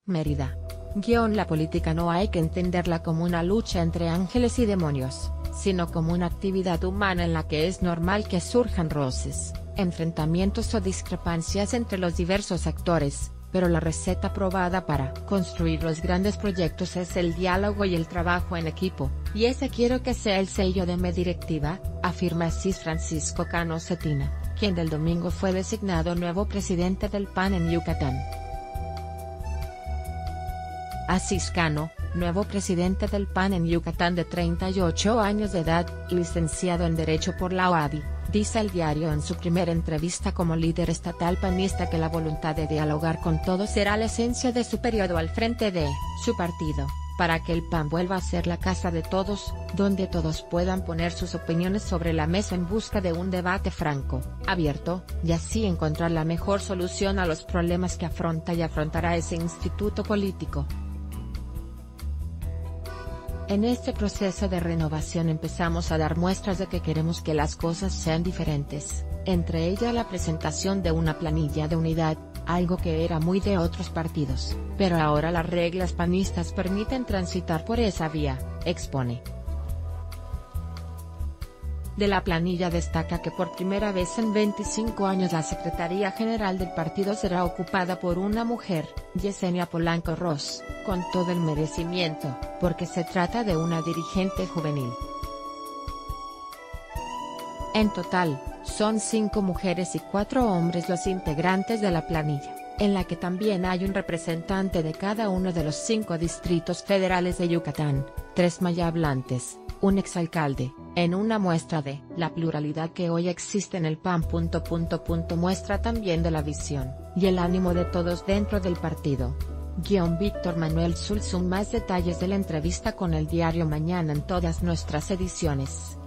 Mérida. La política no hay que entenderla como una lucha entre ángeles y demonios, sino como una actividad humana en la que es normal que surjan roces, enfrentamientos o discrepancias entre los diversos actores, pero la receta probada para construir los grandes proyectos es el diálogo y el trabajo en equipo, y ese quiero que sea el sello de mi directiva, afirma así Francisco Cano Cetina, quien del domingo fue designado nuevo presidente del PAN en Yucatán. Asís Cano, nuevo presidente del PAN en Yucatán de 38 años de edad, licenciado en Derecho por la UADY, dice el diario en su primera entrevista como líder estatal panista que la voluntad de dialogar con todos será la esencia de su periodo al frente de su partido, para que el PAN vuelva a ser la casa de todos, donde todos puedan poner sus opiniones sobre la mesa en busca de un debate franco, abierto, y así encontrar la mejor solución a los problemas que afronta y afrontará ese instituto político. En este proceso de renovación empezamos a dar muestras de que queremos que las cosas sean diferentes, entre ellas la presentación de una planilla de unidad, algo que era muy de otros partidos, pero ahora las reglas panistas permiten transitar por esa vía, expone. De la planilla destaca que por primera vez en 25 años la Secretaría General del partido será ocupada por una mujer, Yesenia Polanco Ross, con todo el merecimiento, porque se trata de una dirigente juvenil. En total, son 5 mujeres y 4 hombres los integrantes de la planilla, en la que también hay un representante de cada uno de los 5 distritos federales de Yucatán, 3 mayablantes, un exalcalde, en una muestra de la pluralidad que hoy existe en el PAN. Muestra también de la visión y el ánimo de todos dentro del partido. Víctor Manuel Sulzum. Más detalles de la entrevista con el diario Mañana en todas nuestras ediciones.